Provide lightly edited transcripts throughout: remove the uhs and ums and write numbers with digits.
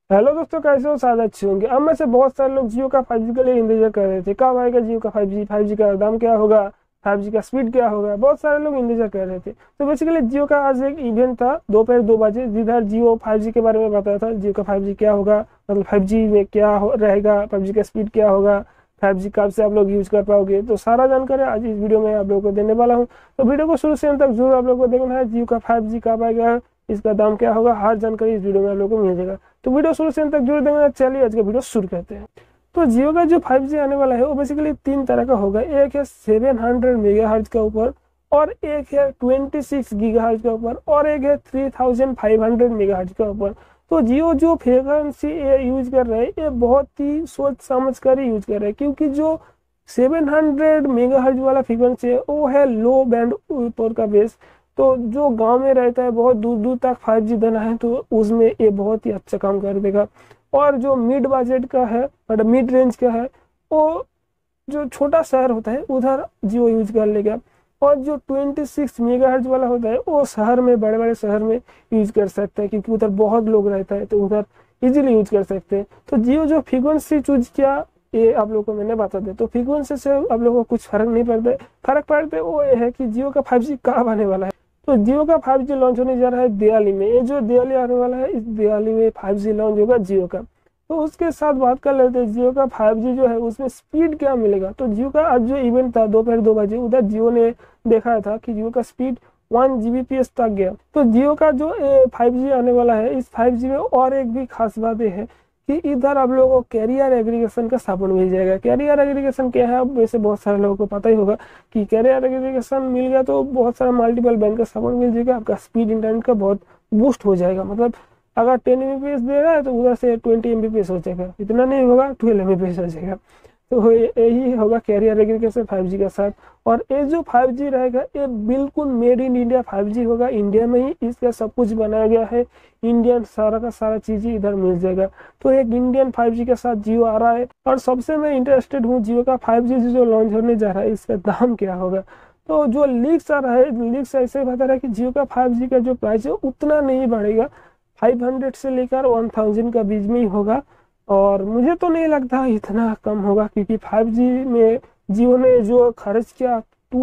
Hello दोस्तों, कैसे हो? शायद अच्छे होंगे। अब में से बहुत सारे लोग जियो का 5G के लिए इंतजार कर रहे थे। कब आएगा जियो का 5G? 5G का दाम क्या होगा? 5G का स्पीड क्या होगा? बहुत सारे लोग इंतजार कर रहे थे। तो बेसिकली जियो का आज एक इवेंट था दोपहर 2 बजे, जिधर जियो 5G के बारे में बताया था। जियो का 5G क्या होगा, मतलब 5G में क्या रहेगा, 5G का स्पीड क्या होगा, 5G कब से आप लोग यूज कर पाओगे, तो सारा जानकारी आज इस वीडियो में आप लोगों को देने वाला हूँ। तो वीडियो को शुरू से अंत तक जरूर आप लोगों को देखना है। जियो का 5G कब आएगा, इसका दाम क्या होगा, हर जानकारी इस वीडियो में आप लोगों को मिल जाएगा। तो वीडियो शुरू से अंत तक जुड़े देंगे। चलिए आज का वीडियो शुरू करते हैं। तो जियो का जो 5G आने वाला है वो बेसिकली तीन तरह का होगा। एक है 700 मेगाहर्ट्ज का ऊपर, और एक है 26 गीगाहर्ट्ज का ऊपर, और एक है 3500 मेगाहर्ट्ज का ऊपर। तो जियो जो फ्रीक्वेंसी यूज कर रहे हैं ये बहुत ही सोच समझ कर ही यूज कर रहे हैं, क्योंकि जो 700 मेगाहर्ट्ज वाला फ्रीक्वेंसी है वो है लो बैंड ऊपर का बेस। तो जो गांव में रहता है, बहुत दूर दूर तक 5G देना है, तो उसमें ये बहुत ही अच्छा काम कर देगा। और जो मिड बजट का है, मतलब मिड रेंज का है, वो जो छोटा शहर होता है उधर जियो यूज कर लेगा। और जो 26 मेगाहर्ट्ज वाला होता है वो शहर में, बड़े बड़े शहर में यूज कर सकता है, क्योंकि उधर बहुत लोग रहता है, तो उधर इजीली यूज कर सकते हैं। तो जियो जो फ्रीक्वेंसी चूज किया ये आप लोगों को मैंने बता दिया। तो फ्रीक्वेंसी से आप लोगों को कुछ फर्क नहीं पड़ता है। फर्क पड़ता है वो ये है कि जियो का 5G कब आने वाला है। तो जियो का 5G लॉन्च होने जा रहा है दिवाली में। ये जो दिवाली आने वाला है, इस दिवाली में 5G लॉन्च होगा जियो का। तो उसके साथ बात कर लेते हैं जियो का 5G जो है उसमें स्पीड क्या मिलेगा। तो जियो का आज जो इवेंट था दोपहर 2 बजे, उधर जियो ने देखा था कि जियो का स्पीड 1 Gbps तक गया। तो जियो का जो 5G आने वाला है, इस 5G में और एक भी खास बात यह है कि इधर आप लोगों को कैरियर एग्रीगेशन का सपोर्ट मिल जाएगा। कैरियर एग्रीगेशन क्या है, अब वैसे बहुत सारे लोगों को पता ही होगा कि कैरियर एग्रीगेशन मिल गया तो बहुत सारा मल्टीपल बैंड का सपोर्ट मिल जाएगा। आपका स्पीड इंटरनेट का बहुत बूस्ट हो जाएगा। मतलब अगर 10 Mbps दे रहा है तो उधर से 20 Mbps हो जाएगा, इतना नहीं होगा 12 Mbps हो जाएगा। तो यही होगा कैरियर एग्रीगेशन 5G के साथ। और ये जो 5G रहेगा ये बिल्कुल मेड इन इंडिया 5G होगा। इंडिया में ही इसका सब कुछ बनाया गया है। इंडियन सारा का सारा चीज ही इधर मिल जाएगा। तो एक इंडियन 5G के साथ जियो आ रहा है। और सबसे मैं इंटरेस्टेड हूँ जियो का 5G जो लॉन्च होने जा रहा है इसका दाम क्या होगा। तो जो लीक्स आ रहा है, लीक्स ऐसे बता रहा है कि जियो का 5G का जो प्राइस है उतना नहीं बढ़ेगा, 500 से लेकर 1000 का बीच में ही होगा। और मुझे तो नहीं लगता इतना कम होगा, क्योंकि 5G में जियो ने जो खर्च किया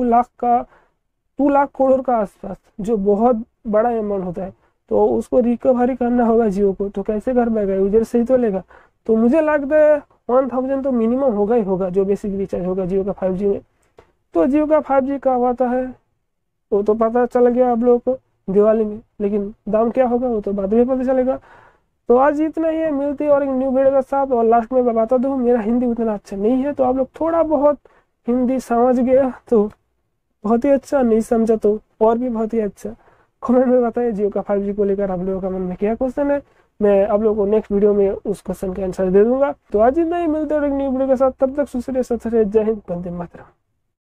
2 लाख करोड़ का आसपास, जो बहुत बड़ा अमाउंट होता है, तो उसको रिकवरी करना होगा जियो को। तो कैसे कर पाएगा, यूजर से ही तो लेगा। तो मुझे लगता है 1000 तो मिनिमम होगा ही होगा जो बेसिक रिचार्ज होगा जियो का 5G में। तो जियो का 5G कब आता है वो तो पता चल गया आप लोगों को दिवाली में, लेकिन दाम क्या होगा वो तो बाद में पता चलेगा। तो आज इतना ही है, मिलती है और एक न्यू वीडियो के साथ। और लास्ट में मैं बता दूं मेरा हिंदी उतना अच्छा नहीं है, तो आप लोग थोड़ा बहुत हिंदी समझ गया तो बहुत ही अच्छा, नहीं समझा तो और भी बहुत ही अच्छा। कमेंट में बताइए जियो का 5G को लेकर आप लोगों का मन में क्या क्वेश्चन है। मैं आप लोगों को नेक्स्ट वीडियो में उस क्वेश्चन का आंसर दे दूंगा। तो आज इतना ही, मिलते हैं और एक न्यू वीडियो के साथ। तब तक सुस्त रहिए, जय हिंद, वंदे मातरम।